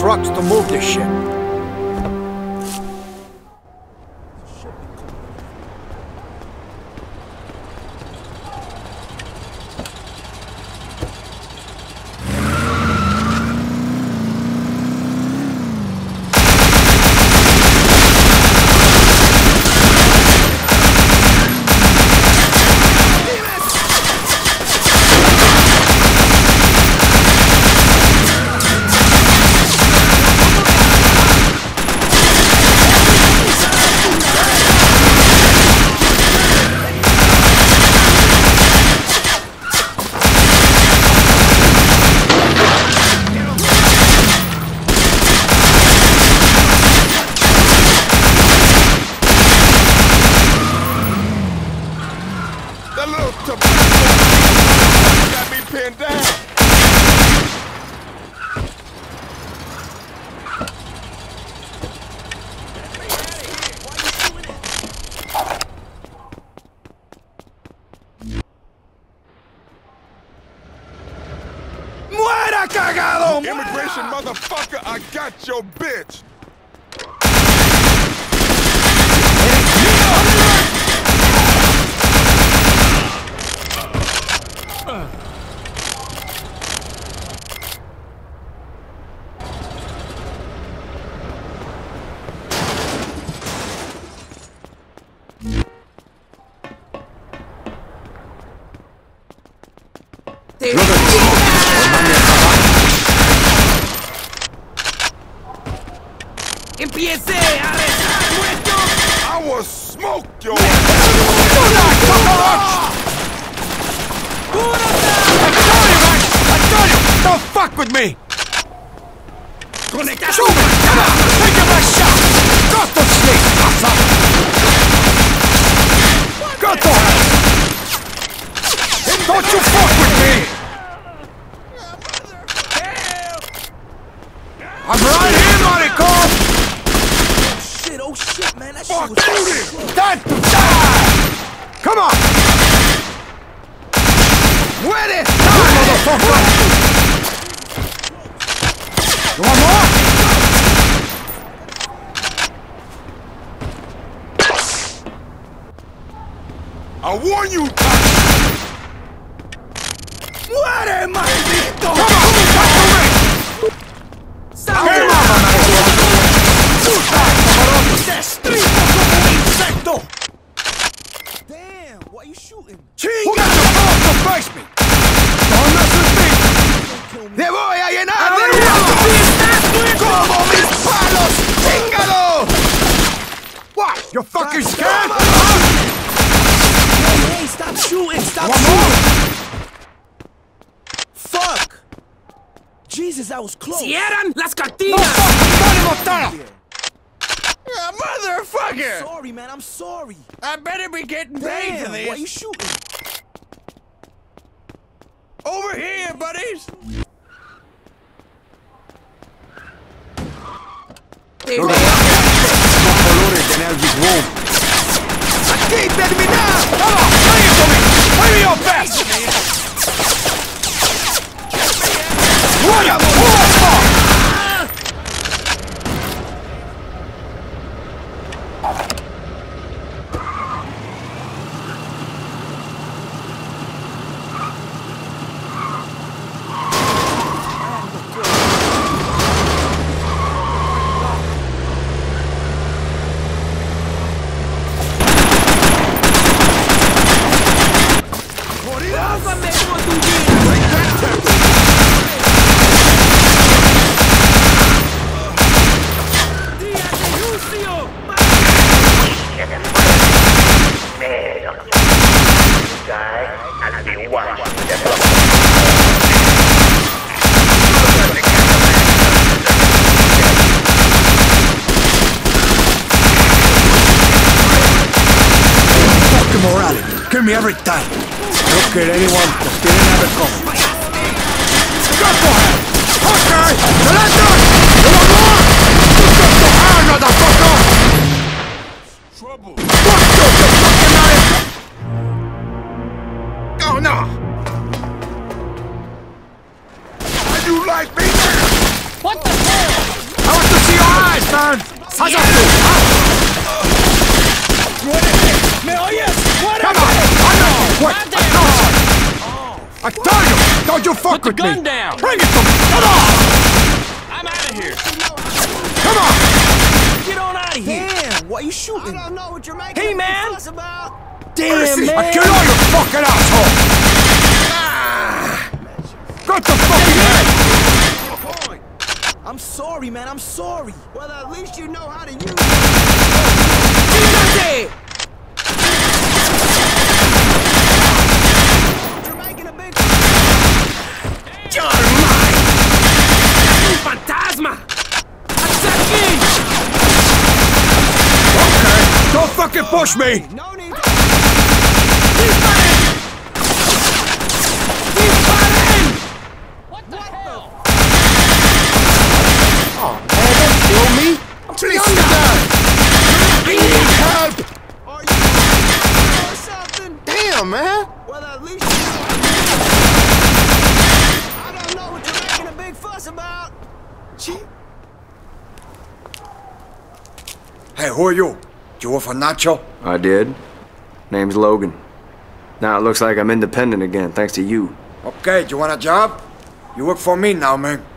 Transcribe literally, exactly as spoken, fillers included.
trucks to move this shit. That little tobacco got me pinned down. ¡Muera, cagado! Immigration motherfucker, I got your bitch. ¡Empiece a rezar, muerto! I will smoke your I told you, man! I told you! Don't fuck with me! Conecta! Come on! Take your best shot! Go to sleep, asshole! Go to hell! Don't you fuck with me! I'm right here, Maricon! Oh shit, man, that fuck shit was you! Time to die! Come on! Muere! Die, motherfucker! You want more? I warn you! Muere, maldito! Come on! Talk to me! Sangre! ¡Destripo como un insecto! Damn, why you shooting? ¡Chinga! Who got the balls to face me? ¡No me asustes! ¡Te voy a llenar de huevos! ¡Como mis palos! ¡Chíngalo! What? You fucking scared? Hey, hey, stop shooting! Stop One shooting! more! Fuck! Jesus, that was close! ¡Cierran las cortinas! ¡No fucking Montana! Yeah, motherfucker! Sorry, man, I'm sorry. I better be getting paid for Damn, this. why you shooting? Over here, buddies! Los colores en Elvis Room. ¡Aquí terminado! ¡Come on! Bring it to me! Bring me your best! ¡Voy a morir! Kill me every time. Don't kill anyone that didn't have it coming. Go for hell! Okay! So let's do it! You want more? You go to hell, motherfucker! Trouble! Fuck you, you fucking American! Oh no! How you like me? What the hell? man? What is it? ¿Me oyes? What Come is on! it? I know! Wait! I told you! I told you! Don't you fuck Put the with me! gun down. Bring it to me! Come on! I'm out of here. Come on! Get on out of here. Damn, why you shooting? I don't know what you're making Hey, a big man. fuss about. Damn, I man. kill all you fucking asshole! Got the fucking head! Point. I'm sorry, man. I'm sorry. Well, at least you know how to use it. You're making a big Fantasma! Okay, don't fucking push me! no need to... What the hell? Oh man, don't kill me! I'm too young to die! I need help! Are you or something? Damn, man! Well, at least you know how to use it. I don't know what you're making a big fuss about. Hey, who are you? You work for Nacho? I did. Name's Logan. Now it looks like I'm independent again, thanks to you. Okay, you want a job? You work for me now, man.